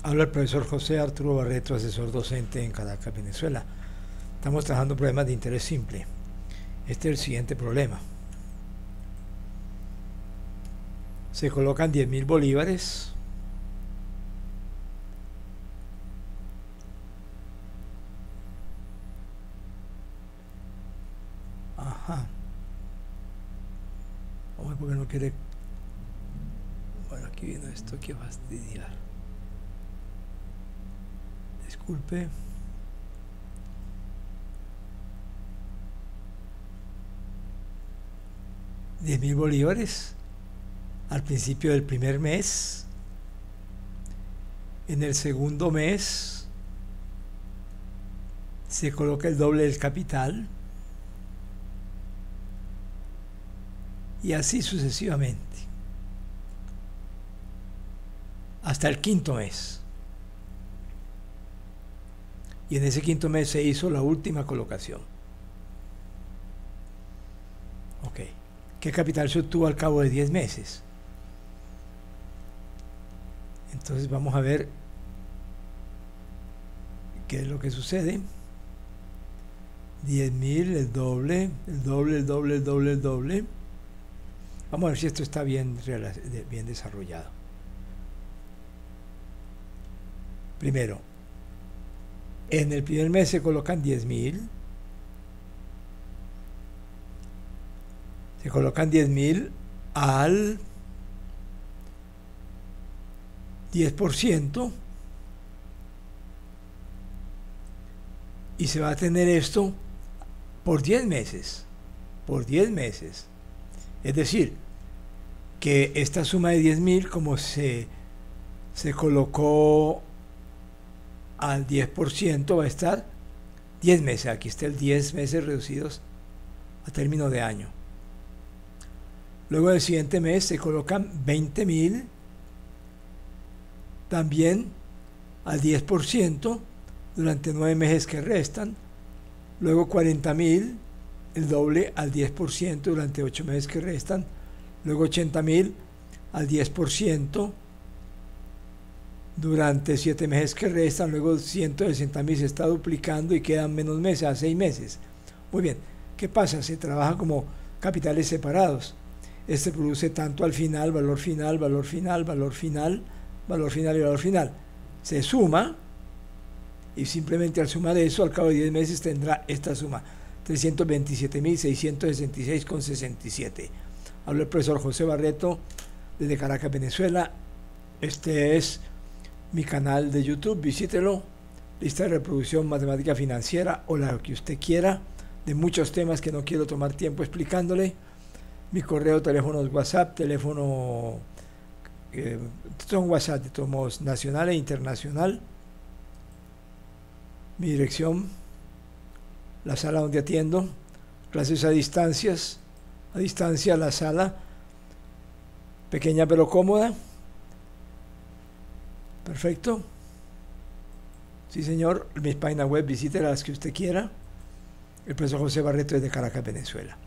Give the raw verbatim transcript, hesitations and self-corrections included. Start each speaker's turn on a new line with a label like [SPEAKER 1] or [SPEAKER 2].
[SPEAKER 1] Habla el profesor José Arturo Barreto, asesor docente en Caracas, Venezuela. Estamos trabajando problemas de interés simple. Este es el siguiente problema. Se colocan diez mil bolívares. Ajá. Vamos, porque no quiere... Bueno, aquí vino esto que fastidiar. Disculpe. diez mil bolívares al principio del primer mes. En el segundo mes se coloca el doble del capital y así sucesivamente hasta el quinto mes. Y en ese quinto mes se hizo la última colocación. Ok. ¿Qué capital se obtuvo al cabo de diez meses? Entonces vamos a ver qué es lo que sucede. diez mil, el doble, el doble, el doble, el doble, el doble. Vamos a ver si esto está bien, bien desarrollado. Primero, en el primer mes se colocan diez mil. Se colocan diez mil al diez por ciento y se va a tener esto por diez meses. Por diez meses. Es decir, que esta suma de diez mil, como se, se colocó al diez por ciento, va a estar diez meses. Aquí está el diez meses reducidos a término de año. Luego del siguiente mes se colocan veinte mil, también al diez por ciento durante nueve meses que restan. Luego cuarenta mil, el doble al diez por ciento durante ocho meses que restan. Luego ochenta mil al diez por ciento durante siete meses que restan. Luego ciento sesenta mil se está duplicando y quedan menos meses, a seis meses. Muy bien, ¿qué pasa? Se trabaja como capitales separados. Este produce tanto al final, valor final, valor final, valor final, valor final y valor final. Se suma y simplemente al sumar eso, al cabo de diez meses tendrá esta suma, trescientos veintisiete mil seiscientos sesenta y seis con sesenta y siete. Habla el profesor José Barreto desde Caracas, Venezuela. Este es mi canal de YouTube, visítelo. Lista de reproducción matemática financiera o la que usted quiera, de muchos temas que no quiero tomar tiempo explicándole. Mi correo, teléfonos, WhatsApp, teléfono, eh, son WhatsApp de todos modos, nacional e internacional. Mi dirección, la sala donde atiendo, clases a distancias, a distancia la sala, pequeña pero cómoda. Perfecto. Sí, señor, mis páginas web, visite las que usted quiera. El profesor José Barreto desde Caracas, Venezuela.